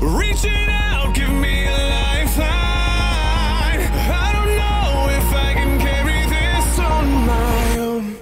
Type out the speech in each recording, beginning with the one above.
Reaching out, give me a lifeline. I don't know if I can carry this on my own.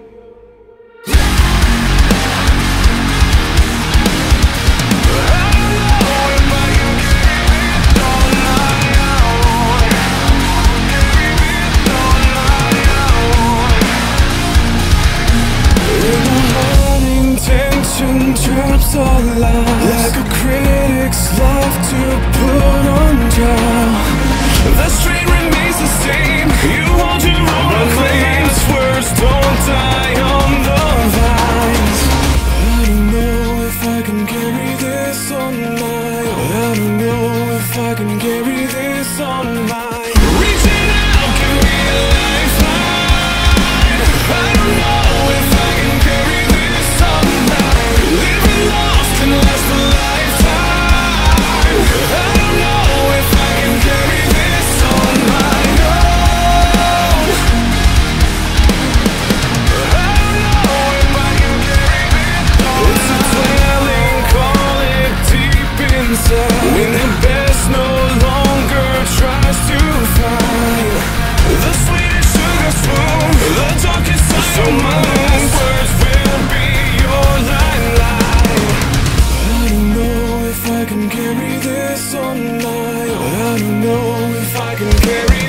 Traps our lives like a critic's love to put on trial. The street remains the same. You hold your own claims. Words don't die on the vines. I don't know if I can carry this on my own. I don't know if I can carry this on my own. Reaching out, give me a lifeline. I don't know if I can carry this on my own. Living lost can last a lifetime. I don't know if I can carry this on my own. I don't know if I can carry this on my own. It's a dwelling, call it deep inside. When the best no longer tries to find the sweetest sugar spoon, the darkest side of my own. Words will be your lifeline. I don't know if I can carry this on my own. I don't know if I can carry